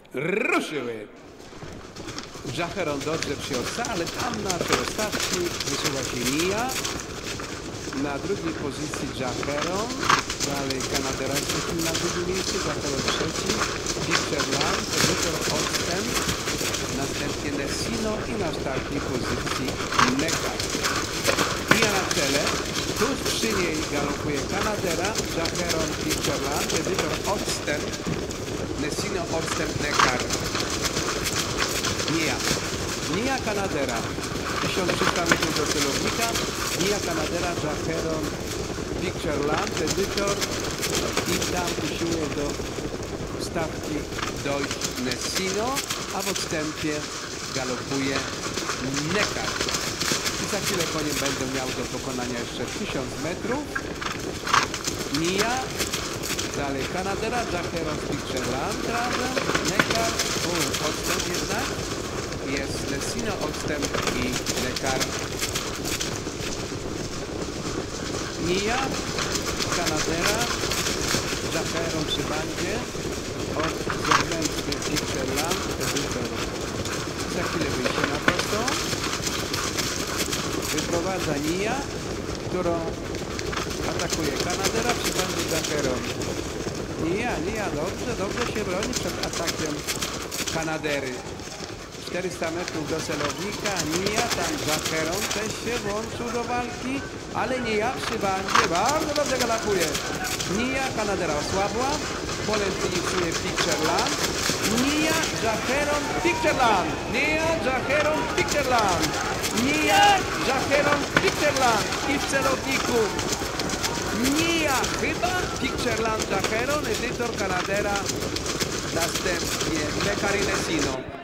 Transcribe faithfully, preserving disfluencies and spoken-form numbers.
ruszyły. Jacheron dobrze przyjąca, ale tam na tej ostatni wysuwa się Nia. Na drugiej pozycji Jacheron. Dalej Kanadera jest na drugim miejscu, Jacheron trzeci. Pictureland, Edytor odstęp. Następnie Nessino i na ostatniej pozycji Nekar. Nia na czele. Tuż przy niej galopuje Kanadera, Jacheron, Pictureland, Edytor odstęp. Nessino odstęp Nekar. Nia. Nia Kanadera. tysiąc trzysta metrów do celownika. Nia Kanadera, Jacheron, Pictureland, Edytor i tam usiłuje do stawki dojść Nessino, a w odstępie galopuje Nekar. I za chwilę konie będą miały do pokonania jeszcze tysiąc metrów. Nia, dalej Kanadera, Jacheron, Pictureland razem, Nekar, u, odstęp jednak. Jest Nessino, odstęp i Nekar. Nia, Kanadera, Jacheron przy bandzie, od zewnętrzny Pictureland, Edytor. Za chwilę wyjście na prostą. Wyprowadza Nia, którą atakuje Kanadera przy bandzie Jacheron. Nia, Nia, dobrze, dobrze się broni przed atakiem Kanadery. czterysta metrów do celownika, Nia, tam Jacheron też się włączył do walki, ale Nia przy bandzie bardzo dobrze galopuje. Nia, Kanadera osłabła, potem finiszuje Pictureland. Nia, Jacheron, Pictureland. Nia, Jacheron, Pictureland. Nia, Jacheron, Pictureland. I w celowniku Nia, chyba Pictureland, Jacheron, Edytor, Kanadera, następnie Nekar i Nessino.